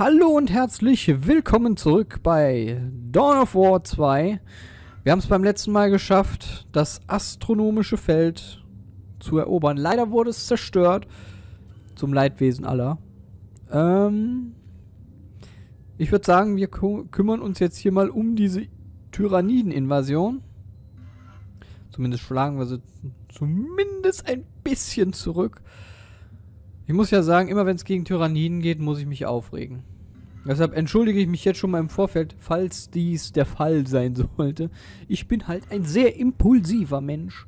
Hallo und herzlich willkommen zurück bei Dawn of War 2. Wir haben es beim letzten Mal geschafft, das astronomische Feld zu erobern. Leider wurde es zerstört, zum Leidwesen aller. Ich würde sagen, wir kümmern uns jetzt hier mal um diese Tyranniden-Invasion. Zumindest schlagen wir sie zumindest ein bisschen zurück. Ich muss ja sagen, immer wenn es gegen Tyranniden geht, muss ich mich aufregen. Deshalb entschuldige ich mich jetzt schon mal im Vorfeld, falls dies der Fall sein sollte. Ich bin halt ein sehr impulsiver Mensch,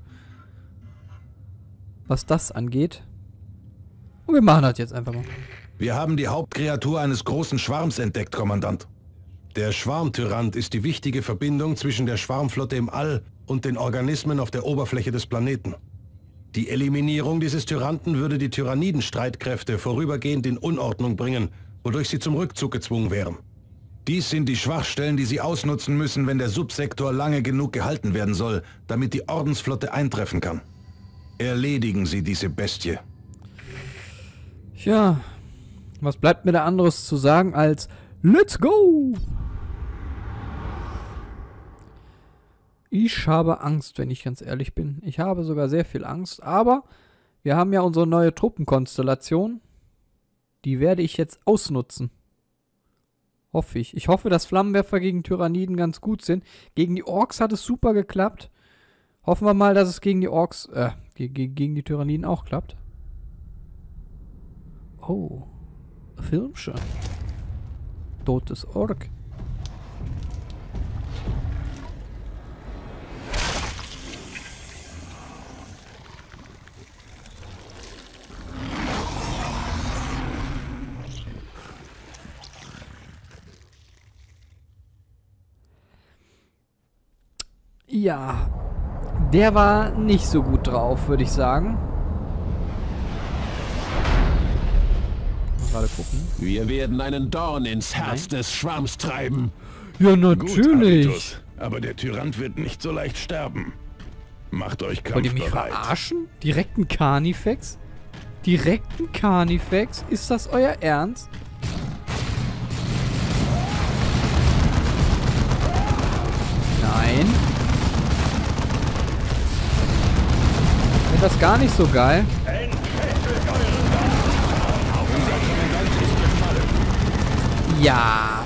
was das angeht. Und wir machen das jetzt einfach mal. Wir haben die Hauptkreatur eines großen Schwarms entdeckt, Kommandant. Der Schwarmtyrant ist die wichtige Verbindung zwischen der Schwarmflotte im All und den Organismen auf der Oberfläche des Planeten. Die Eliminierung dieses Tyranten würde die Tyranniden-Streitkräfte vorübergehend in Unordnung bringen, wodurch sie zum Rückzug gezwungen wären. Dies sind die Schwachstellen, die sie ausnutzen müssen, wenn der Subsektor lange genug gehalten werden soll, damit die Ordensflotte eintreffen kann. Erledigen Sie diese Bestie. Tja, was bleibt mir da anderes zu sagen als Let's go! Ich habe Angst, wenn ich ganz ehrlich bin. Ich habe sogar sehr viel Angst, aber wir haben ja unsere neue Truppenkonstellation. Die werde ich jetzt ausnutzen. Hoffe ich. Ich hoffe, dass Flammenwerfer gegen Tyranniden ganz gut sind. Gegen die Orks hat es super geklappt. Hoffen wir mal, dass es gegen die Orks, gegen die Tyranniden auch klappt. Oh. Ein Filmchen. Totes Ork. Ja, der war nicht so gut drauf, würde ich sagen. Mal gerade gucken. Wir werden einen Dorn ins Herz des Schwarms treiben. Ja, natürlich. Gut, Habitus, aber der Tyrant wird nicht so leicht sterben. Macht euch Wollt ihr mich kampfbereit. verarschen? Direkten Carnifex? Direkten Carnifex? Ist das euer Ernst? Nein. Das gar nicht so geil. Ja,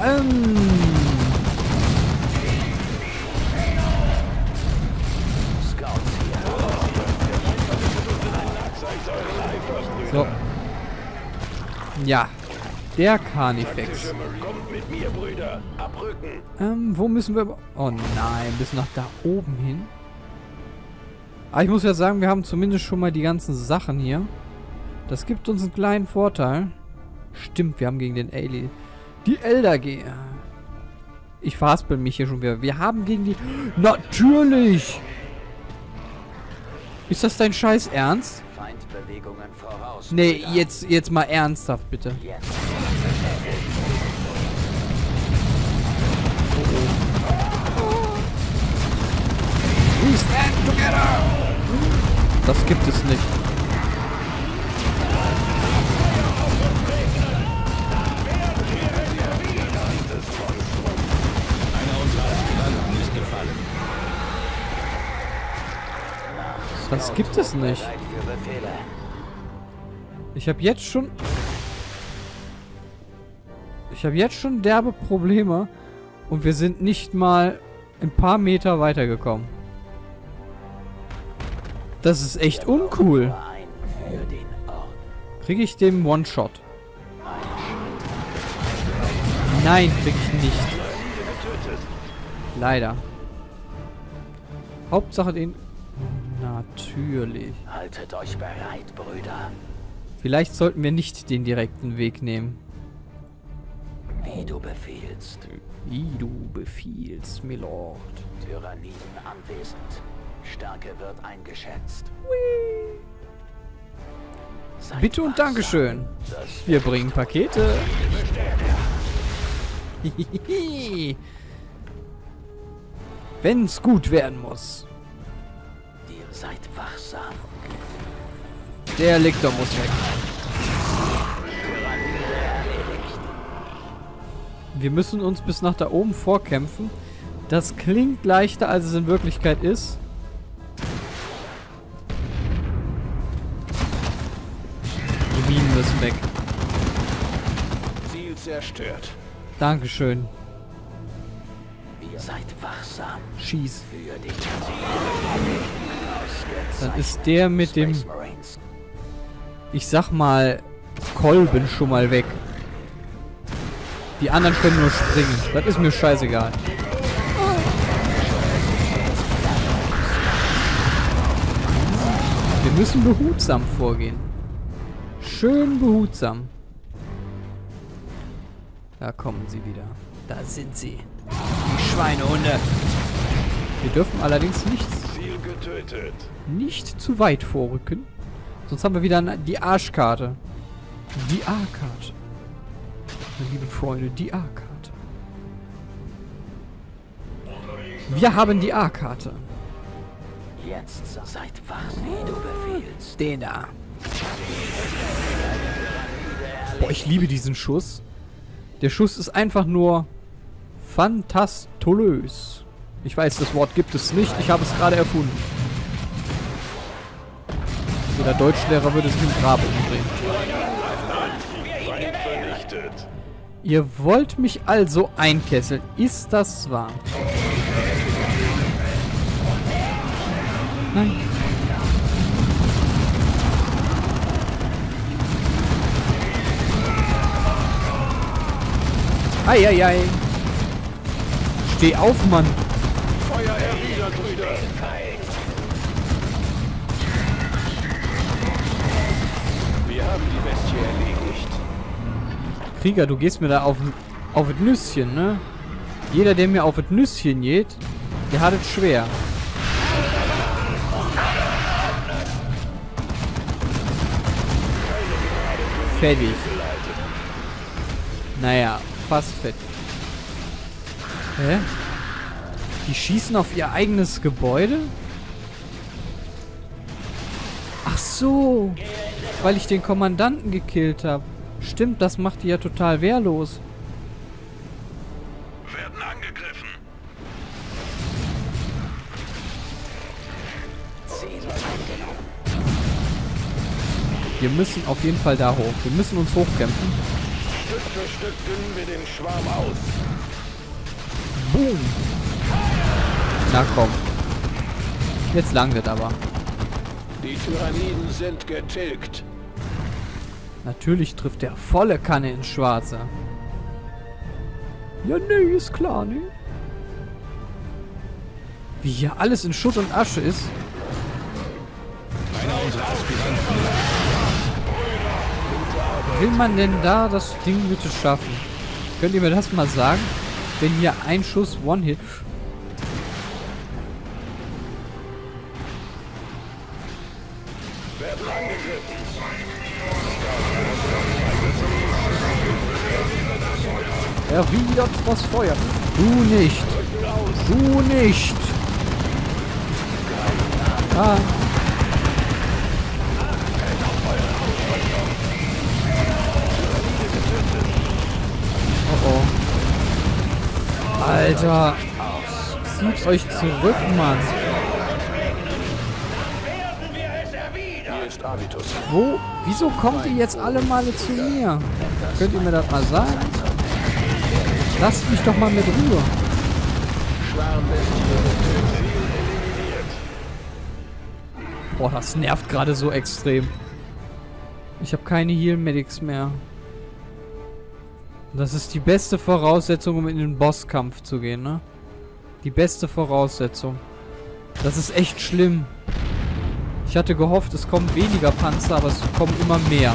so. Ja, der Carnifex. Kommt mit mir, Brüder. Abrücken. Wo müssen wir... Oh nein, bis nach da oben hin. Aber ich muss ja sagen, wir haben zumindest schon mal die ganzen Sachen hier. Das gibt uns einen kleinen Vorteil. Stimmt, wir haben gegen den Alien... Die Elder gehen. Ich verhaspel mich hier schon wieder. Wir haben gegen die... Natürlich! Ist das dein Scheiß Ernst? Feindbewegungen voraus. Nee, jetzt mal ernsthaft, bitte. We stand together! Das gibt es nicht. Einer unserer Aspiranten ist gefallen. Das gibt es nicht. Ich habe jetzt schon... derbe Probleme. Und wir sind nicht mal ein paar Meter weitergekommen. Das ist echt uncool. Kriege ich den One-Shot? Nein, kriege ich nicht. Leider. Hauptsache den... Natürlich. Haltet euch bereit, Brüder. Vielleicht sollten wir nicht den direkten Weg nehmen. Wie du befiehlst. Wie du befiehlst, Milord. Tyranniden anwesend. Stärke wird eingeschätzt. Seid Bitte und wachsam. Dankeschön. Das Wir bringen Pakete. Wenn's gut werden muss. Ihr seid wachsam. Der Lictor muss weg. Wir müssen uns bis nach da oben vorkämpfen. Das klingt leichter, als es in Wirklichkeit ist. Die Minen müssen weg. Ziel zerstört. Dankeschön. Ihr seid wachsam Schieß. für die Dann ist der mit dem, Space Marines. ich sag mal, Kolben schon mal weg. Die anderen können nur springen. Das ist mir scheißegal. Wir müssen behutsam vorgehen. Schön behutsam. Da kommen sie wieder. Da sind sie. Die Schweinehunde. Wir dürfen allerdings Ziel getötet. nicht zu weit vorrücken. Sonst haben wir wieder die Arschkarte. Die A-Karte. Meine lieben Freunde, die A-Karte. Wir haben die A-Karte. Jetzt seid wachsam, wie du befiehlst. Den da. Boah, ich liebe diesen Schuss. Der Schuss ist einfach nur fantastolös. Ich weiß, das Wort gibt es nicht. Ich habe es gerade erfunden. Jeder Deutschlehrer würde sich im Grab umdrehen. Feind vernichtet. Ihr wollt mich also einkesseln. Ist das wahr? Nein. Eieiei. Steh auf, Mann. Feuer erwidert, Brüder. Wir haben die Bestie erledigt. Krieger, du gehst mir da auf das Nüsschen, ne? Jeder, der mir auf das Nüsschen geht, der hat es schwer. Fertig. Naja, fast fertig. Hä? Die schießen auf ihr eigenes Gebäude? Ach so. Weil ich den Kommandanten gekillt habe. Stimmt, das macht die ja total wehrlos. Werden angegriffen. Ziel eingenommen. Wir müssen auf jeden Fall da hoch. Wir müssen uns hochkämpfen. Stück für Stück dünnen wir den Schwarm aus. Boom. Na komm. Jetzt langt es aber. Die Tyranniden sind getilgt. Natürlich trifft der volle Kanne ins Schwarze. Ja, nee, ist klar, ne? Wie hier alles in Schutt und Asche ist. Will man denn da das Ding bitte schaffen? Könnt ihr mir das mal sagen? Wenn hier ein Schuss One-Hit... Werden angegriffen. Erwidert das Feuer. Du nicht. Du nicht. Ah. Oh oh. Alter. Zieht euch zurück, Mann. Hier ist Avitus. Wo? Wieso kommt ihr jetzt alle Male zu mir? Könnt ihr mir das mal sagen? Lasst mich doch mal mit Ruhe. Boah, das nervt gerade so extrem. Ich habe keine Heal Medics mehr. Das ist die beste Voraussetzung, um in den Bosskampf zu gehen, ne? Die beste Voraussetzung. Das ist echt schlimm. Ich hatte gehofft, es kommen weniger Panzer, aber es kommen immer mehr.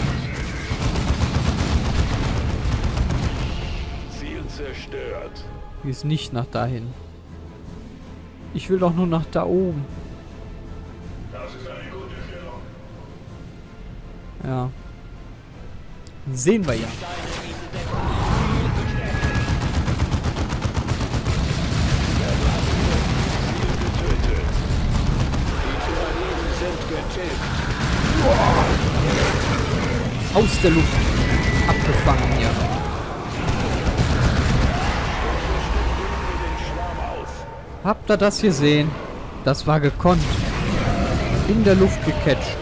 Ziel zerstört. Die ist nicht nach dahin. Ich will doch nur nach da oben. Ja. Sehen wir ja. Aus der Luft. Abgefangen hier. Habt ihr das gesehen? Das war gekonnt. In der Luft gecatcht.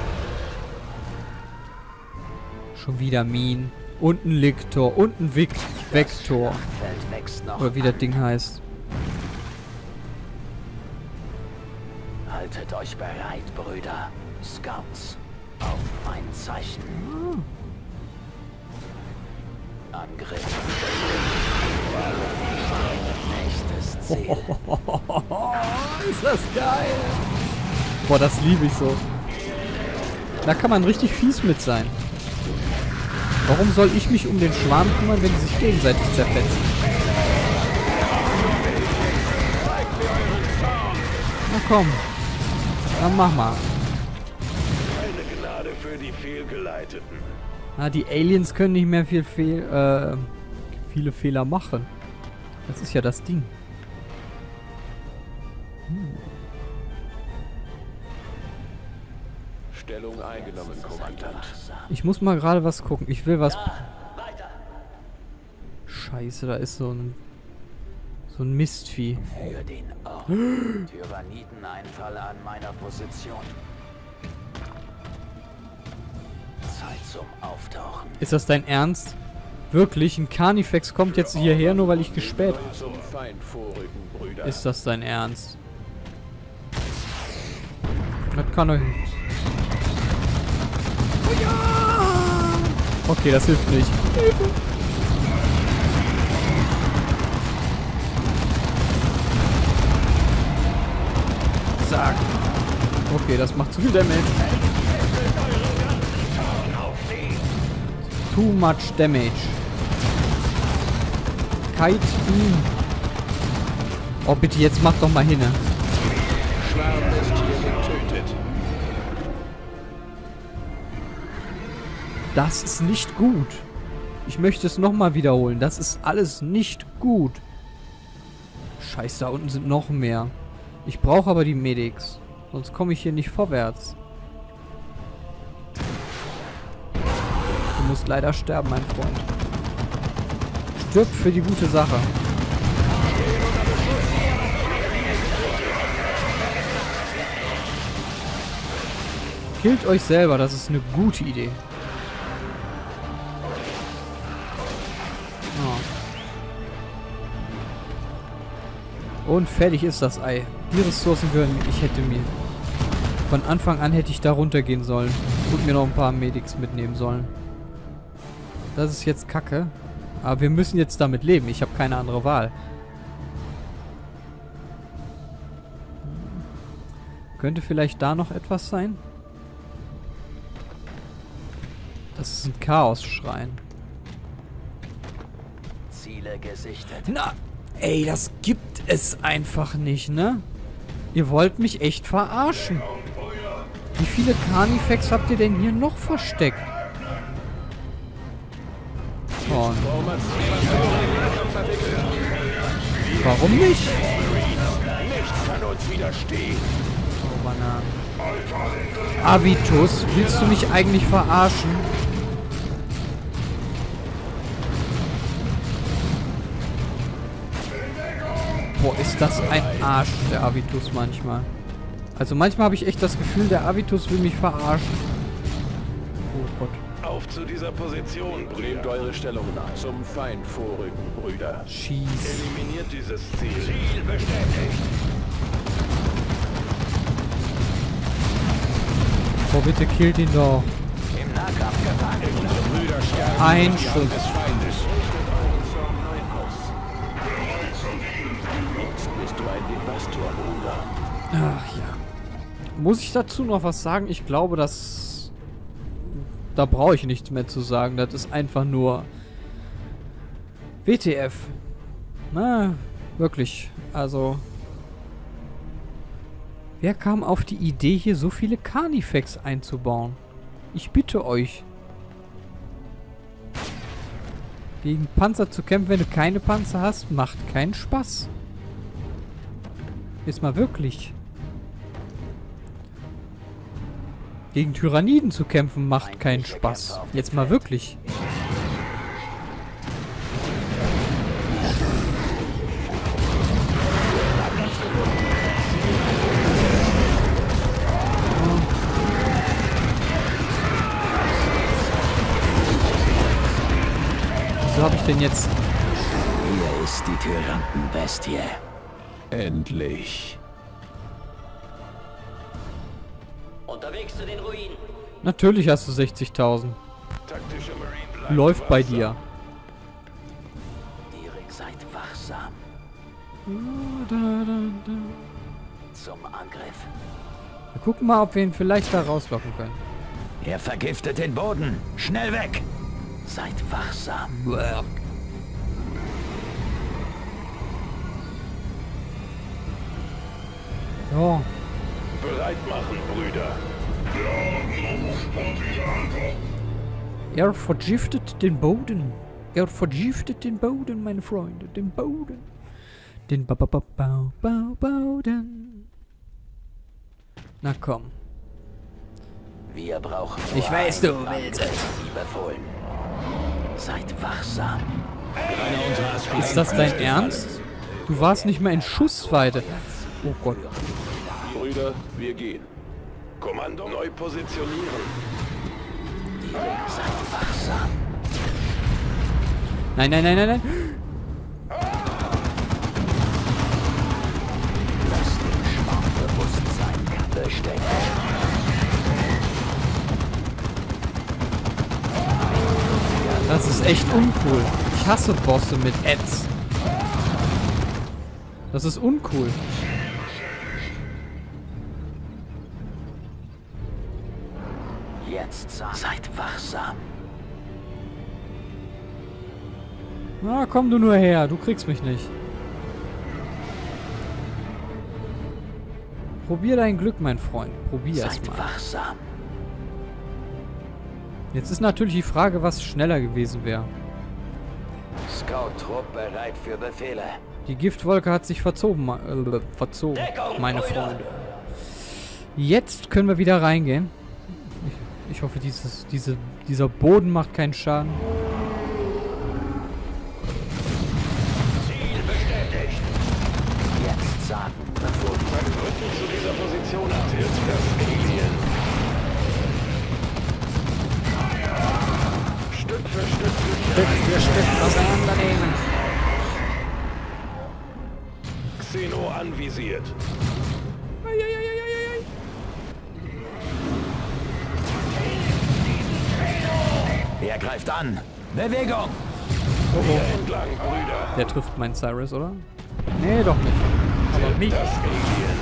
Schon wieder Minen. Und ein Liktor. Und ein Vektor. Oder wie das Ding heißt. Haltet euch bereit, Brüder. Scouts. Auf mein Zeichen. Angriff. Nächstes Ziel. Ist das geil. Boah, das liebe ich so. Da kann man richtig fies mit sein. Warum soll ich mich um den Schwarm kümmern, wenn die sich gegenseitig zerfetzen? Na komm. Dann mach mal. Keine Gnade für die Fehlgeleiteten. Ah, die Aliens können nicht mehr viele Fehler machen. Das ist ja das Ding. Stellung eingenommen, Kommandant. Ich muss mal gerade was gucken. Ich will was... Scheiße, da ist so ein Mistvieh. Für den Ort. Tyranideneinfall an meiner Position. Zeit zum Auftauchen. Ist das dein Ernst? Wirklich? Ein Carnifex kommt jetzt hierher, nur weil ich gespäht habe? Zum Feind vorrücken, Brüder. Ist das dein Ernst? Das kann euch... Okay, das hilft nicht. Hilfe! Zack. Okay, das macht zu viel Damage. Too much Damage. Kite ihn. Oh, bitte, jetzt mach doch mal hin. Schwarm ist hier getötet. Das ist nicht gut. Ich möchte es nochmal wiederholen. Das ist alles nicht gut. Scheiße, da unten sind noch mehr. Ich brauche aber die Medics. Sonst komme ich hier nicht vorwärts. Du musst leider sterben, mein Freund. Stirb für die gute Sache. Killt euch selber, das ist eine gute Idee. Oh. Und fertig ist das Ei. Die Ressourcen gehören mir. Ich hätte mir... Von Anfang an hätte ich da runtergehen sollen. Und mir noch ein paar Medics mitnehmen sollen. Das ist jetzt Kacke. Aber wir müssen jetzt damit leben. Ich habe keine andere Wahl. Könnte vielleicht da noch etwas sein? Das ist ein Chaos-Schrein. Ziele gesichtet. Na, ey, das gibt es einfach nicht, ne? Ihr wollt mich echt verarschen. Wie viele Carnifex habt ihr denn hier noch versteckt? Oh, warum nicht? Nichts kann uns widerstehen. Oh, Bananen. Avitus, willst du mich eigentlich verarschen? Boah, ist das ein Arsch, der Avitus manchmal. Also manchmal habe ich echt das Gefühl, der Avitus will mich verarschen. Oh Gott. Auf zu dieser Position, Nehmt Brüder. eure Stellungen an. Zum Feind vorrücken, Brüder. Schieß. Eliminiert dieses Ziel. Ziel bestätigt. Boah, bitte killt ihn doch. Im Nahkampf gefangen. Unsere Brüder sterben Ein im Jahr Schuss. des Feindes. Jetzt bist du ein Devastor, Bruder. Ach ja. Muss ich dazu noch was sagen? Ich glaube, dass... Da brauche ich nichts mehr zu sagen. Das ist einfach nur... WTF. Na, wirklich. Also... Wer kam auf die Idee, hier so viele Carnifex einzubauen? Ich bitte euch. Gegen Panzer zu kämpfen, wenn du keine Panzer hast, macht keinen Spaß. Jetzt mal wirklich. Gegen Tyranniden zu kämpfen, macht keinen Spaß. Jetzt mal wirklich. denn jetzt... Hier ist die Tyrantenbestie. Endlich. Unterwegs zu den Ruinen. Natürlich hast du 60.000. Taktische Marine bleiben Läuft bei wachsam. dir. Direkt seid wachsam. Zum Angriff. Wir gucken mal, ob wir ihn vielleicht da rauslocken können. Er vergiftet den Boden. Schnell weg. Seid wachsam. Ja. Bereit machen, Brüder. Er vergiftet den Boden. Er vergiftet den Boden, meine Freunde. Den Boden. Den Boden. Na komm. Wir brauchen nur Ich weiß, du einen willst Angriff, wie befohlen. Seid wachsam. Einer unserer Aspiranten Ist das dein Ernst? Du warst nicht mehr in Schussweite. Oh Gott. Brüder, wir gehen. Kommando neu positionieren. Seid wachsam. Nein, nein, nein, nein, nein. Lasst den Schwarmbewusstsein Kappe stecken. Das ist echt uncool. Ich hasse Bosse mit Ads. Das ist uncool. Jetzt seid wachsam. Na, komm du nur her. Du kriegst mich nicht. Probier dein Glück, mein Freund. Probier es Seid mal. wachsam. Jetzt ist natürlich die Frage, was schneller gewesen wäre. Scout-Trupp bereit für Befehle. Die Giftwolke hat sich verzogen, meine Freunde. Jetzt können wir wieder reingehen. Ich hoffe, dieser Boden macht keinen Schaden. Ziel bestätigt. Jetzt sagen, bevor Mein Rücken zu dieser Position erzählt das Alien. Stück für Stück Auseinandernehmen. Xeno anvisiert. er greift an. Bewegung! Hier entlang, Brüder. Der trifft meinen Cyrus, oder? Nee, doch nicht. Aber mich. Das Alien.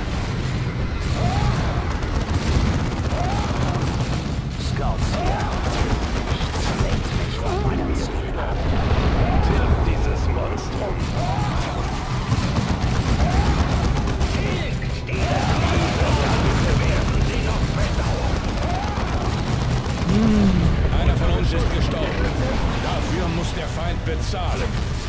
Scouts hier. Lenkt mich von meinem Ziel ab. Tilgt dieses Monstrum. Einer von uns ist gestorben. Dafür muss der Feind bezahlen.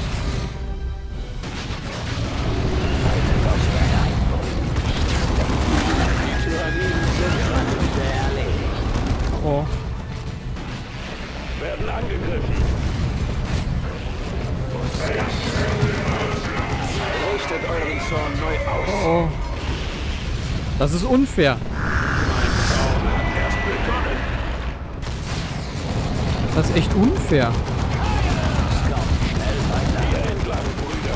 Die Tyranniden sind Oh. werden angegriffen. Richtet euren Zorn neu aus. Oh. Das ist unfair. Erst begonnen. Das ist echt unfair. Hier entlang, Brüder.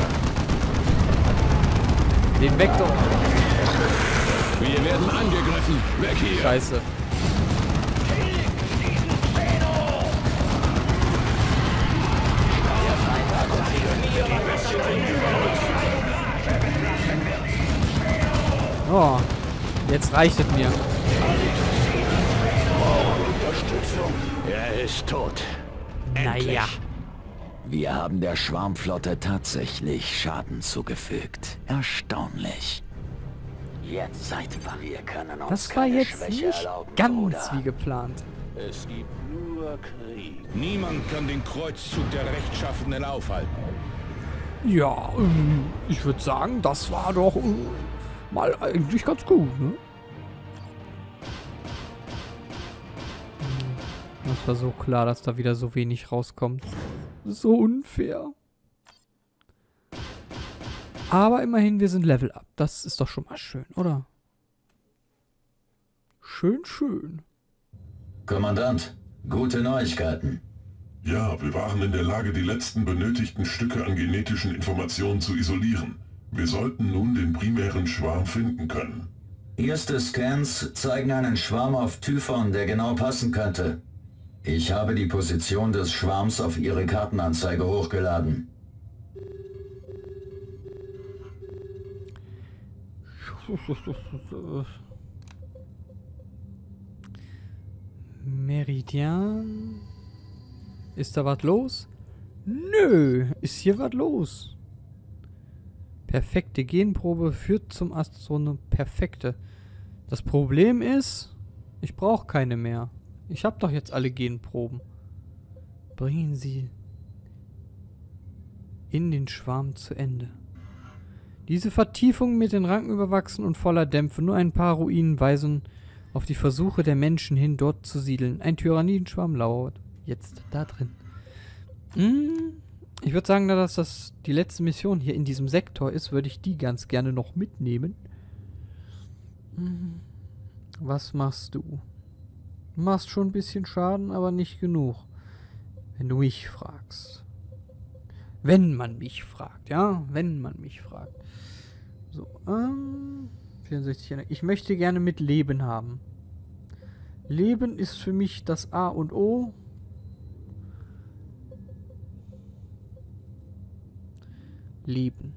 Den weg doch. Wir werden angegriffen. Weg hier. Scheiße. Oh, jetzt reicht es mir. Er ist tot. Naja. Wir haben der Schwarmflotte tatsächlich Schaden zugefügt. Erstaunlich. Jetzt seid wach. Wir können uns Das war keine jetzt Schwäche nicht erlauben, ganz Bruder. wie geplant. Es gibt nur Krieg. Niemand kann den Kreuzzug der Rechtschaffenen aufhalten. Ja, ich würde sagen, das war doch mal eigentlich ganz gut, ne? Das war so klar, dass da wieder so wenig rauskommt. So unfair. Aber immerhin, wir sind Level Up. Das ist doch schon mal schön, oder? Schön, schön. Kommandant, gute Neuigkeiten. Ja, wir waren in der Lage, die letzten benötigten Stücke an genetischen Informationen zu isolieren. Wir sollten nun den primären Schwarm finden können. Erste Scans zeigen einen Schwarm auf Typhon, der genau passen könnte. Ich habe die Position des Schwarms auf Ihre Kartenanzeige hochgeladen. Meridian. Ist da was los? Nö, ist hier was los? Perfekte Genprobe führt zum Astronom. Perfekte. Das Problem ist, ich brauche keine mehr. Ich habe doch jetzt alle Genproben. Bringen Sie in den Schwarm zu Ende. Diese Vertiefung mit den Ranken überwachsen und voller Dämpfe. Nur ein paar Ruinen weisen auf die Versuche der Menschen hin, dort zu siedeln. Ein Tyrannidenschwarm lauert jetzt da drin. Ich würde sagen, da das die letzte Mission hier in diesem Sektor ist, würde ich die ganz gerne noch mitnehmen. Was machst du? Du machst schon ein bisschen Schaden, aber nicht genug. Wenn du mich fragst. Wenn man mich fragt, ja? Wenn man mich fragt. So, 64 Energie. Ich möchte gerne mit Leben haben. Leben ist für mich das A und O. Leben.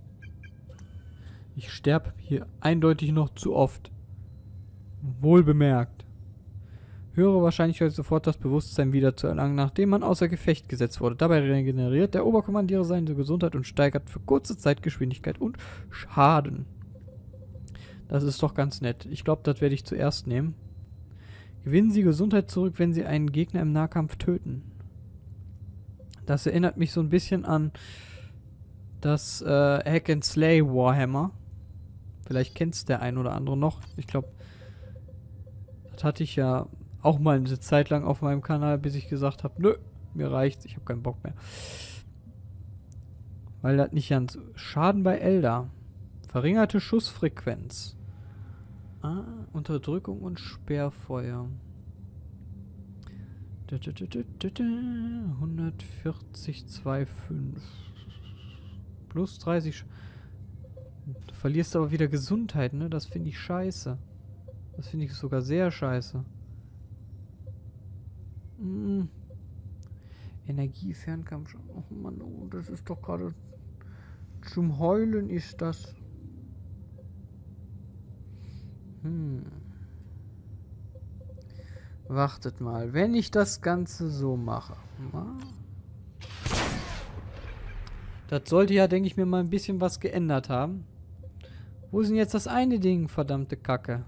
Ich sterbe hier eindeutig noch zu oft. Wohl bemerkt. Höhere Wahrscheinlichkeit sofort das Bewusstsein wieder zu erlangen, nachdem man außer Gefecht gesetzt wurde. Dabei regeneriert der Oberkommandierer seine Gesundheit und steigert für kurze Zeit Geschwindigkeit und Schaden. Das ist doch ganz nett. Ich glaube, das werde ich zuerst nehmen. Gewinnen Sie Gesundheit zurück, wenn Sie einen Gegner im Nahkampf töten. Das erinnert mich so ein bisschen an das Hack and Slay Warhammer. Vielleicht kennt es der ein oder andere noch. Ich glaube, das hatte ich ja auch mal eine Zeit lang auf meinem Kanal, bis ich gesagt habe, nö, mir reicht's, ich habe keinen Bock mehr. Weil das nicht ganz... Schaden bei Eldar. Verringerte Schussfrequenz. Unterdrückung und Sperrfeuer. 140,25. Plus 30. Du verlierst aber wieder Gesundheit, ne? Das finde ich scheiße. Das finde ich sogar sehr scheiße. Energie, Fernkampf. Oh Mann, oh, das ist doch gerade... Zum Heulen ist das. Wartet mal, wenn ich das Ganze so mache. Das sollte ja, denke ich mir, mal ein bisschen was geändert haben. Wo ist denn jetzt das eine Ding, verdammte Kacke?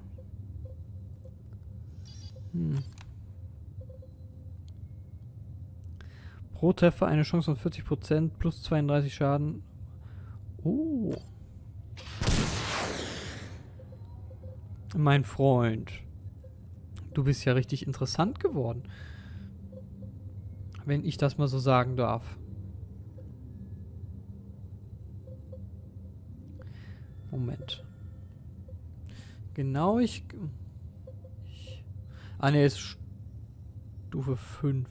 Pro Treffer eine Chance von 40%, plus 32 Schaden. Oh. Mein Freund. Du bist ja richtig interessant geworden. Wenn ich das mal so sagen darf. Moment. Genau, ah ne, ist Stufe 5.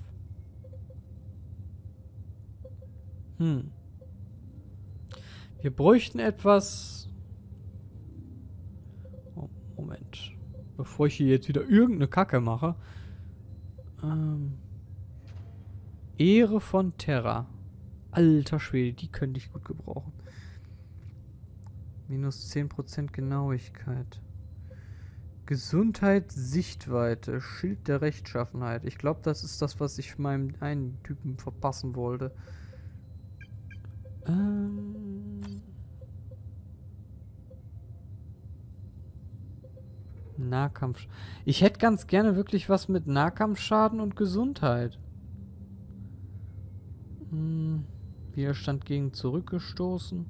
Wir bräuchten etwas... Oh, Moment. Bevor ich hier jetzt wieder irgendeine Kacke mache. Ehre von Terra. Alter Schwede, die könnte ich gut gebrauchen. Minus 10% Genauigkeit. Gesundheit, Sichtweite, Schild der Rechtschaffenheit. Ich glaube, das ist das, was ich meinem einen Typen verpassen wollte. Nahkampf. Ich hätte ganz gerne wirklich was mit Nahkampfschaden und Gesundheit. Widerstand gegen zurückgestoßen.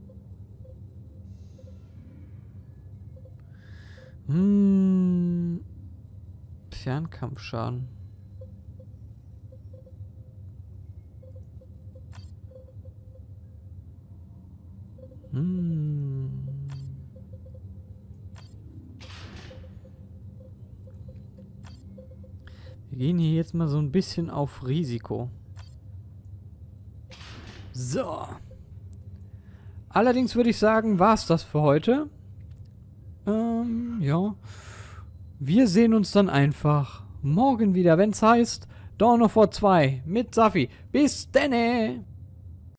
Fernkampfschaden. Wir gehen hier jetzt mal so ein bisschen auf Risiko. So. Allerdings würde ich sagen, war's das für heute. Ja. Wir sehen uns dann einfach morgen wieder, wenn es heißt Dawn of War 2 mit Safi. Bis denne!